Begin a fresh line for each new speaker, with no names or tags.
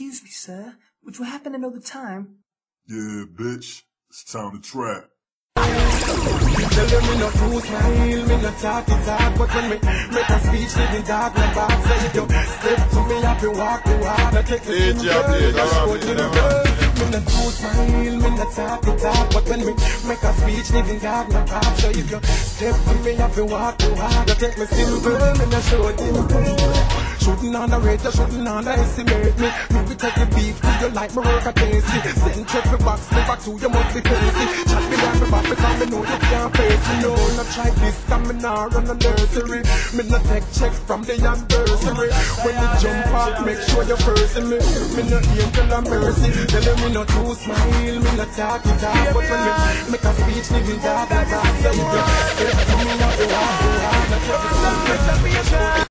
Excuse me, sir, but you happen to know the time?
Yeah, bitch. It's time to trap.
Tell them me not too smile, me not talk it talk, but when me make a speech, living dark like bad. Say if you step to me, I feel walk the walk. I take the same girl, I show to the girl. Me not too smile, me not talk it talk, but when me make a speech, living dark like bad. Say if you step to me, I feel walk the walk. I take me simple, me not show to the girl. Shouldn't underrate, you shouldn't underestimate me. Me we take the beef to you like me work a tasty. Send check me box, me back to you must be crazy. Chat me down me back because me know you can't face me. No, not try this, cause me not run a nursery. Me not take check from the anniversary. When you jump out, make sure you're cursing me. Me not angel of mercy. Tell them me not too smile, me not talk it out. But when me make a speech, living dark and bad. Say if you step to me, I feel hard,